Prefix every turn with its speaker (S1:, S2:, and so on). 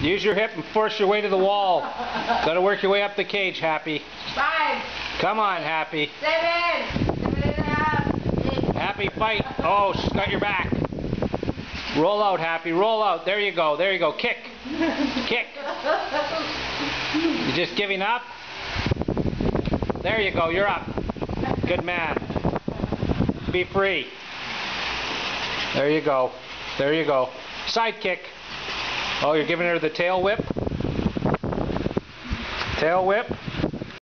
S1: Use your hip and force your way to the wall. Gotta work your way up the cage, Happy.
S2: 5.
S1: Come on, Happy.
S2: 7. 7.5. 8.
S1: Happy, fight. Oh, she's got your back. Roll out, Happy. Roll out. There you go. There you go. Kick. Kick. You just giving up? There you go. You're up. Good man. Be free. There you go. There you go. Side kick. Oh, you're giving her the tail whip? Tail whip.